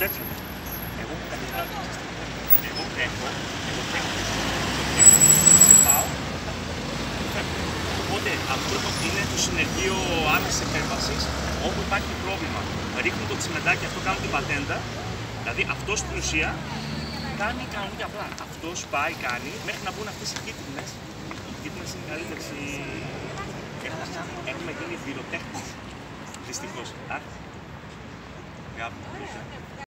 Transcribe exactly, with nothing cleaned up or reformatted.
τέτοιο. Εγώ έχω καταλάβει. Εγώ τρέχω, εγώ τρέχω. Και πάω. Οπότε αυτό είναι το συνεργείο άμεσης επέμβασης, όπου υπάρχει πρόβλημα. Ρίχνουν το τσιμεντάκι, αυτό κάνουν την πατέντα. Δηλαδή αυτό στην ουσία κάνει κανονικά απλά. Αυτό πάει, κάνει, μέχρι να μπουν αυτές οι κίτρινες. Οι κίτρινες είναι καλύτερες. Οι... Έχουμε γίνει βυροτέχνες. Δυστυχώς.